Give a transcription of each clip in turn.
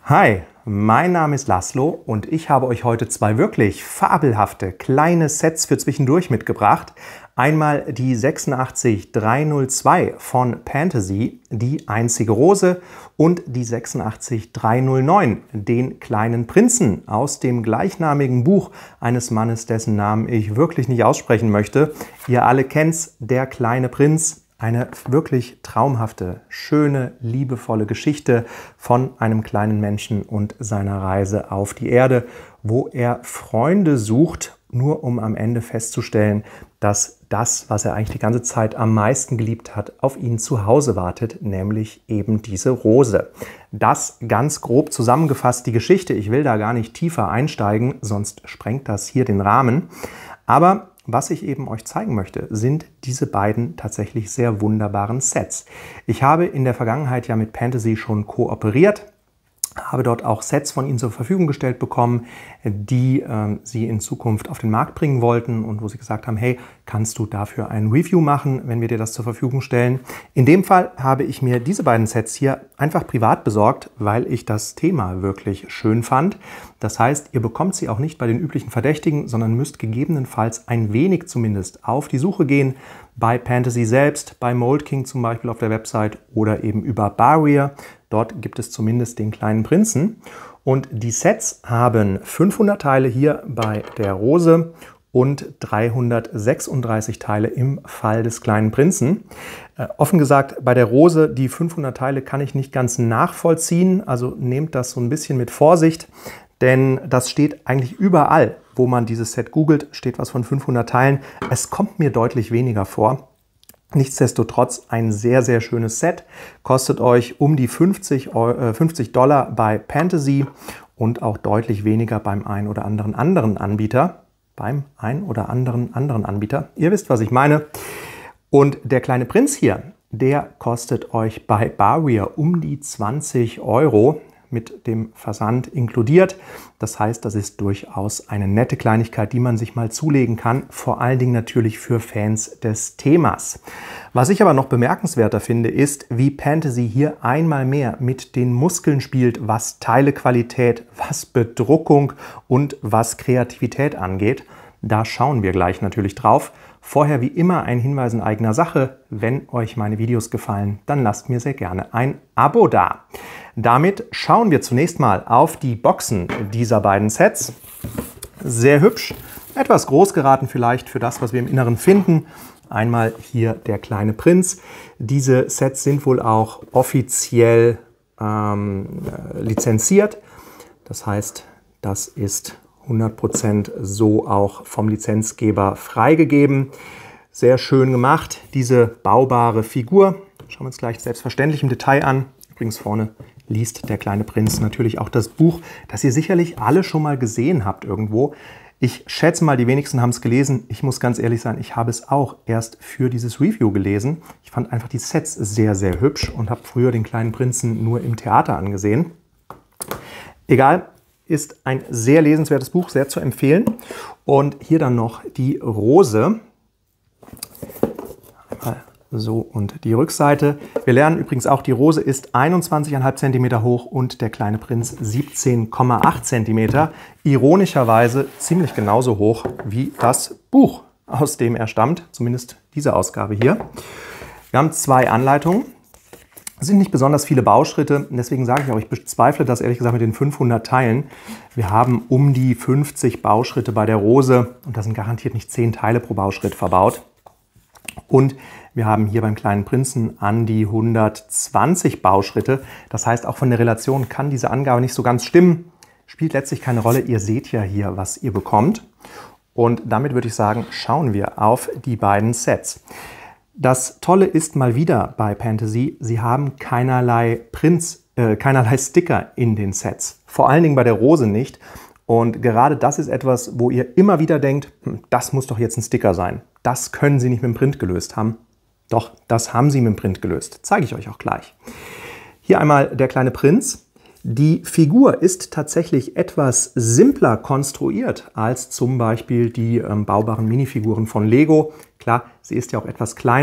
Hi, mein Name ist Laszlo und ich habe euch heute zwei wirklich fabelhafte kleine Sets für zwischendurch mitgebracht. Einmal die 86302 von Pantasy, die einzige Rose, und die 86309, den kleinen Prinzen aus dem gleichnamigen Buch eines Mannes, dessen Namen ich wirklich nicht aussprechen möchte. Ihr alle kennt's, Der kleine Prinz. Eine wirklich traumhafte, schöne, liebevolle Geschichte von einem kleinen Menschen und seiner Reise auf die Erde, wo er Freunde sucht, nur um am Ende festzustellen, dass das, was er eigentlich die ganze Zeit am meisten geliebt hat, auf ihn zu Hause wartet, nämlich eben diese Rose. Das ganz grob zusammengefasst die Geschichte. Ich will da gar nicht tiefer einsteigen, sonst sprengt das hier den Rahmen. Aber was ich eben euch zeigen möchte, sind diese beiden tatsächlich sehr wunderbaren Sets. Ich habe in der Vergangenheit ja mit Pantasy schon kooperiert, habe dort auch Sets von ihnen zur Verfügung gestellt bekommen, die sie in Zukunft auf den Markt bringen wollten und wo sie gesagt haben, hey, kannst du dafür ein Review machen, wenn wir dir das zur Verfügung stellen? In dem Fall habe ich mir diese beiden Sets hier einfach privat besorgt, weil ich das Thema wirklich schön fand. Das heißt, ihr bekommt sie auch nicht bei den üblichen Verdächtigen, sondern müsst gegebenenfalls ein wenig zumindest auf die Suche gehen, bei Pantasy selbst, bei Mold King zum Beispiel auf der Website oder eben über Barrier. Dort gibt es zumindest den kleinen Prinzen. Und die Sets haben 500 Teile hier bei der Rose und 336 Teile im Fall des kleinen Prinzen. Offen gesagt, bei der Rose, die 500 Teile kann ich nicht ganz nachvollziehen. Also nehmt das so ein bisschen mit Vorsicht, denn das steht eigentlich überall, wo man dieses Set googelt, steht was von 500 Teilen. Es kommt mir deutlich weniger vor. Nichtsdestotrotz ein sehr, sehr schönes Set. Kostet euch um die $50 bei Pantasy und auch deutlich weniger beim ein oder anderen Anbieter. Ihr wisst, was ich meine. Und der kleine Prinz hier, der kostet euch bei Barrier um die 20 € mit dem Versand inkludiert. Das heißt, das ist durchaus eine nette Kleinigkeit, die man sich mal zulegen kann, vor allen Dingen natürlich für Fans des Themas. Was ich aber noch bemerkenswerter finde, ist, wie Pantasy hier einmal mehr mit den Muskeln spielt, was Teilequalität, was Bedruckung und was Kreativität angeht. Da schauen wir gleich natürlich drauf. Vorher wie immer ein Hinweis in eigener Sache. Wenn euch meine Videos gefallen, dann lasst mir sehr gerne ein Abo da. Damit schauen wir zunächst mal auf die Boxen dieser beiden Sets. Sehr hübsch, etwas groß geraten vielleicht für das, was wir im Inneren finden. Einmal hier der kleine Prinz. Diese Sets sind wohl auch offiziell lizenziert. Das heißt, das ist 100% so auch vom Lizenzgeber freigegeben. Sehr schön gemacht, diese baubare Figur. Schauen wir uns gleich selbstverständlich im Detail an. Übrigens vorne liest der kleine Prinz natürlich auch das Buch, das ihr sicherlich alle schon mal gesehen habt irgendwo. Ich schätze mal, die wenigsten haben es gelesen. Ich muss ganz ehrlich sein, ich habe es auch erst für dieses Review gelesen. Ich fand einfach die Sets sehr, sehr hübsch und habe früher den kleinen Prinzen nur im Theater angesehen. Egal. Ist ein sehr lesenswertes Buch, sehr zu empfehlen. Und hier dann noch die Rose. Einmal so und die Rückseite. Wir lernen übrigens auch, die Rose ist 21,5 cm hoch und der kleine Prinz 17,8 cm. Ironischerweise ziemlich genauso hoch wie das Buch, aus dem er stammt. Zumindest diese Ausgabe hier. Wir haben zwei Anleitungen. Es sind nicht besonders viele Bauschritte, deswegen sage ich auch, ich bezweifle das ehrlich gesagt mit den 500 Teilen. Wir haben um die 50 Bauschritte bei der Rose und da sind garantiert nicht 10 Teile pro Bauschritt verbaut. Und wir haben hier beim kleinen Prinzen an die 120 Bauschritte. Das heißt, auch von der Relation kann diese Angabe nicht so ganz stimmen. Spielt letztlich keine Rolle. Ihr seht ja hier, was ihr bekommt. Und damit würde ich sagen, schauen wir auf die beiden Sets. Das Tolle ist mal wieder bei Pantasy, sie haben keinerlei Sticker in den Sets. Vor allen Dingen bei der Rose nicht. Und gerade das ist etwas, wo ihr immer wieder denkt, das muss doch jetzt ein Sticker sein. Das können sie nicht mit dem Print gelöst haben. Doch, das haben sie mit dem Print gelöst. Zeige ich euch auch gleich. Hier einmal der kleine Prinz. Die Figur ist tatsächlich etwas simpler konstruiert als zum Beispiel die baubaren Minifiguren von Lego. Klar, sie ist ja auch etwas kleiner.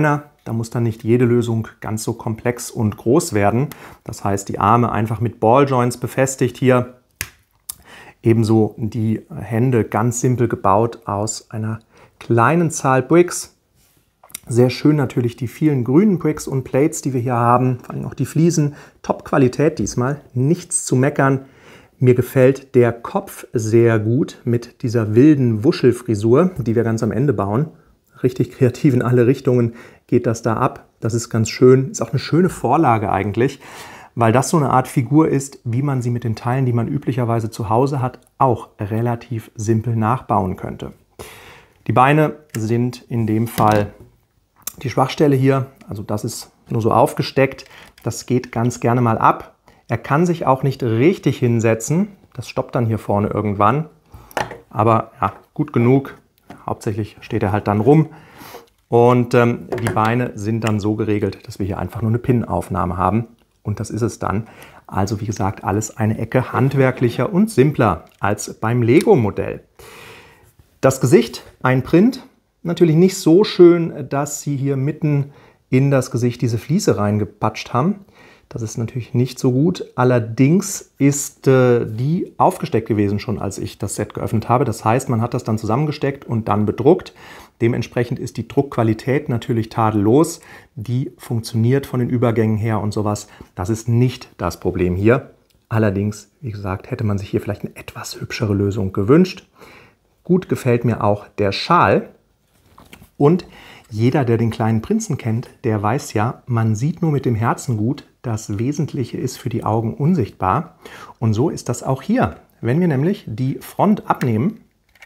Da muss dann nicht jede Lösung ganz so komplex und groß werden. Das heißt, die Arme einfach mit Balljoints befestigt hier. Ebenso die Hände ganz simpel gebaut aus einer kleinen Zahl Bricks. Sehr schön natürlich die vielen grünen Bricks und Plates, die wir hier haben. Vor allem auch die Fliesen. Top-Qualität diesmal, nichts zu meckern. Mir gefällt der Kopf sehr gut mit dieser wilden Wuschelfrisur, die wir ganz am Ende bauen. Richtig kreativ in alle Richtungen geht das da ab. Das ist ganz schön. Ist auch eine schöne Vorlage eigentlich, weil das so eine Art Figur ist, wie man sie mit den Teilen, die man üblicherweise zu Hause hat, auch relativ simpel nachbauen könnte. Die Beine sind in dem Fall die Schwachstelle hier. Also das ist nur so aufgesteckt. Das geht ganz gerne mal ab. Er kann sich auch nicht richtig hinsetzen. Das stoppt dann hier vorne irgendwann. Aber ja, gut genug. Hauptsächlich steht er halt dann rum. Und die Beine sind dann so geregelt, dass wir hier einfach nur eine Pin-Aufnahme haben. Und das ist es dann. Also wie gesagt, alles eine Ecke handwerklicher und simpler als beim Lego-Modell. Das Gesicht, ein Print. Natürlich nicht so schön, dass sie hier mitten in das Gesicht diese Fliese reingepatscht haben. Das ist natürlich nicht so gut. Allerdings ist die aufgesteckt gewesen schon, als ich das Set geöffnet habe. Das heißt, man hat das dann zusammengesteckt und dann bedruckt. Dementsprechend ist die Druckqualität natürlich tadellos. Die funktioniert von den Übergängen her und sowas. Das ist nicht das Problem hier. Allerdings, wie gesagt, hätte man sich hier vielleicht eine etwas hübschere Lösung gewünscht. Gut gefällt mir auch der Schal. Und jeder, der den kleinen Prinzen kennt, der weiß ja, man sieht nur mit dem Herzen gut. Das Wesentliche ist für die Augen unsichtbar. Und so ist das auch hier. Wenn wir nämlich die Front abnehmen,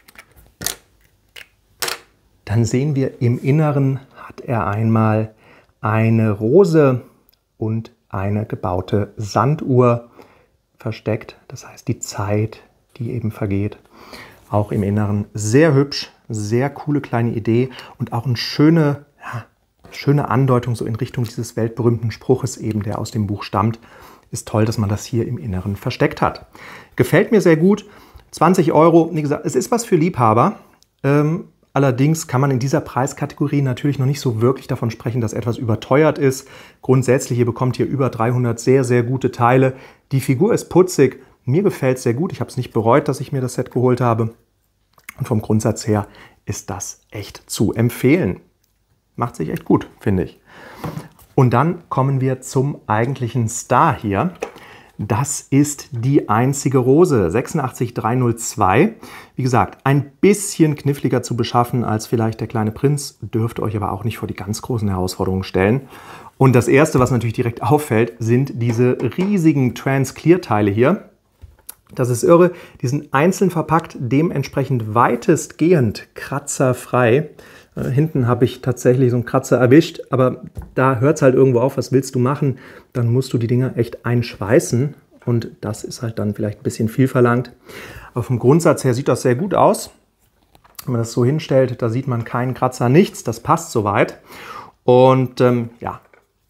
dann sehen wir, im Inneren hat er einmal eine Rose und eine gebaute Sanduhr versteckt. Das heißt, die Zeit, die eben vergeht. Auch im Inneren sehr hübsch, sehr coole kleine Idee und auch eine schöne Andeutung so in Richtung dieses weltberühmten Spruches eben, der aus dem Buch stammt. Ist toll, dass man das hier im Inneren versteckt hat. Gefällt mir sehr gut. 20 €, wie gesagt, es ist was für Liebhaber. Allerdings kann man in dieser Preiskategorie natürlich noch nicht so wirklich davon sprechen, dass etwas überteuert ist. Grundsätzlich, ihr bekommt hier über 300 sehr, sehr gute Teile. Die Figur ist putzig. Mir gefällt es sehr gut. Ich habe es nicht bereut, dass ich mir das Set geholt habe. Und vom Grundsatz her ist das echt zu empfehlen. Macht sich echt gut, finde ich. Und dann kommen wir zum eigentlichen Star hier. Das ist die einzige Rose, 86302. Wie gesagt, ein bisschen kniffliger zu beschaffen als vielleicht der kleine Prinz, dürfte euch aber auch nicht vor die ganz großen Herausforderungen stellen. Und das Erste, was natürlich direkt auffällt, sind diese riesigen Trans-Clear-Teile hier. Das ist irre, die sind einzeln verpackt, dementsprechend weitestgehend kratzerfrei. Hinten habe ich tatsächlich so einen Kratzer erwischt, aber da hört es halt irgendwo auf, was willst du machen? Dann musst du die Dinger echt einschweißen und das ist halt dann vielleicht ein bisschen viel verlangt. Aber vom Grundsatz her sieht das sehr gut aus. Wenn man das so hinstellt, da sieht man keinen Kratzer, nichts, das passt soweit. Und ja,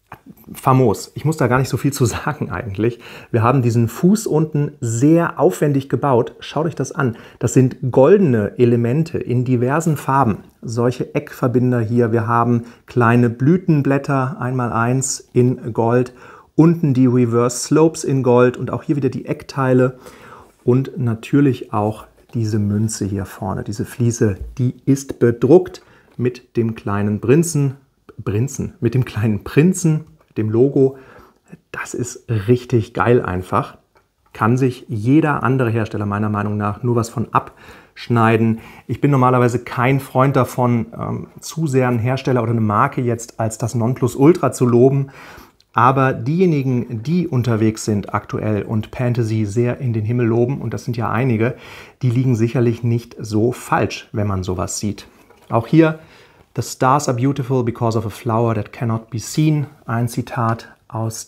famos. Ich muss da gar nicht so viel zu sagen eigentlich. Wir haben diesen Fuß unten sehr aufwendig gebaut. Schaut euch das an. Das sind goldene Elemente in diversen Farben. Solche Eckverbinder hier. Wir haben kleine Blütenblätter, 1x1 in Gold. Unten die Reverse Slopes in Gold und auch hier wieder die Eckteile. Und natürlich auch diese Münze hier vorne, diese Fliese, die ist bedruckt mit dem kleinen Prinzen, mit dem kleinen Prinzen, dem Logo. Das ist richtig geil einfach. Kann sich jeder andere Hersteller meiner Meinung nach nur was von abschneiden. Ich bin normalerweise kein Freund davon, zu sehr einen Hersteller oder eine Marke jetzt als das Nonplusultra zu loben. Aber diejenigen, die unterwegs sind aktuell und Fantasy sehr in den Himmel loben, und das sind ja einige, die liegen sicherlich nicht so falsch, wenn man sowas sieht. Auch hier: The stars are beautiful because of a flower that cannot be seen. Ein Zitat aus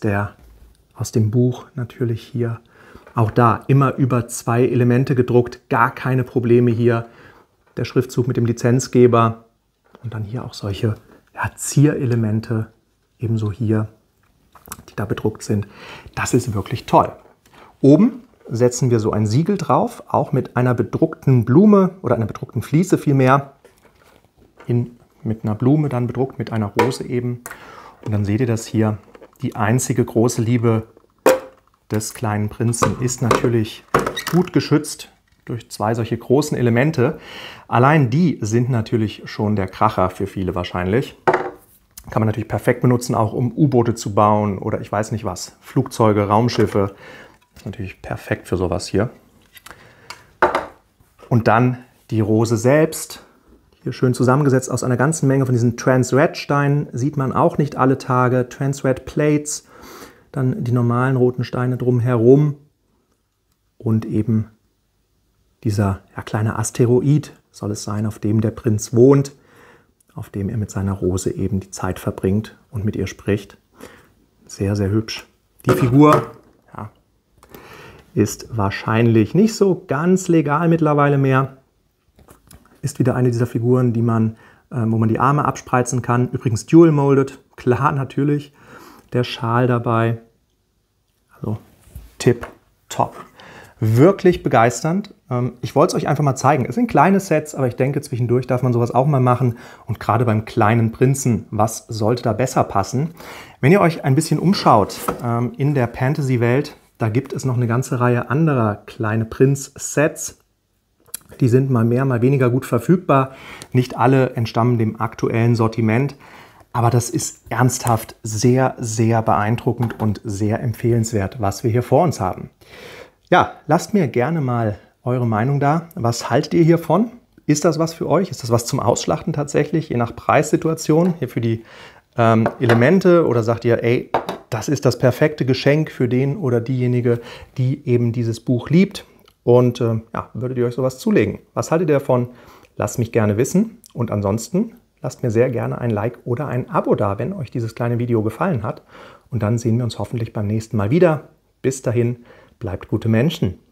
dem Buch natürlich hier. Auch da immer über 2 Elemente gedruckt, gar keine Probleme hier. Der Schriftzug mit dem Lizenzgeber und dann hier auch solche Zierelemente, ebenso hier, die da bedruckt sind. Das ist wirklich toll. Oben setzen wir so ein Siegel drauf, auch mit einer bedruckten Blume oder einer bedruckten Fliese vielmehr, in mit einer Blume dann bedruckt, mit einer Rose eben. Und dann seht ihr das hier. Die einzige große Liebe des kleinen Prinzen ist natürlich gut geschützt durch zwei solche großen Elemente. Allein die sind natürlich schon der Kracher für viele wahrscheinlich. Kann man natürlich perfekt benutzen, auch um U-Boote zu bauen oder ich weiß nicht was. Flugzeuge, Raumschiffe. Das ist natürlich perfekt für sowas hier. Und dann die Rose selbst. Hier schön zusammengesetzt aus einer ganzen Menge von diesen Trans-Red-Steinen. Sieht man auch nicht alle Tage. Trans-Red-Plates. Dann die normalen roten Steine drumherum. Und eben dieser kleine Asteroid soll es sein, auf dem der Prinz wohnt, auf dem er mit seiner Rose eben die Zeit verbringt und mit ihr spricht. Sehr, sehr hübsch. Die Figur ist wahrscheinlich nicht so ganz legal mittlerweile mehr. Ist wieder eine dieser Figuren, die man, wo man die Arme abspreizen kann. Übrigens dual molded, klar natürlich. Der Schal dabei. Also tip top. Wirklich begeisternd. Ich wollte es euch einfach mal zeigen. Es sind kleine Sets, aber ich denke, zwischendurch darf man sowas auch mal machen. Und gerade beim kleinen Prinzen, was sollte da besser passen? Wenn ihr euch ein bisschen umschaut in der Fantasy-Welt, da gibt es noch eine ganze Reihe anderer kleine Prinz-Sets. Die sind mal mehr, mal weniger gut verfügbar. Nicht alle entstammen dem aktuellen Sortiment. Aber das ist ernsthaft sehr, sehr beeindruckend und sehr empfehlenswert, was wir hier vor uns haben. Ja, lasst mir gerne mal eure Meinung da. Was haltet ihr hiervon? Ist das was für euch? Ist das was zum Ausschlachten tatsächlich, je nach Preissituation hier für die Elemente? Oder sagt ihr, ey, das ist das perfekte Geschenk für den oder diejenige, die eben dieses Buch liebt? Und würdet ihr euch sowas zulegen? Was haltet ihr davon? Lasst mich gerne wissen. Und ansonsten lasst mir sehr gerne ein Like oder ein Abo da, wenn euch dieses kleine Video gefallen hat. Und dann sehen wir uns hoffentlich beim nächsten Mal wieder. Bis dahin. Bleibt gute Menschen.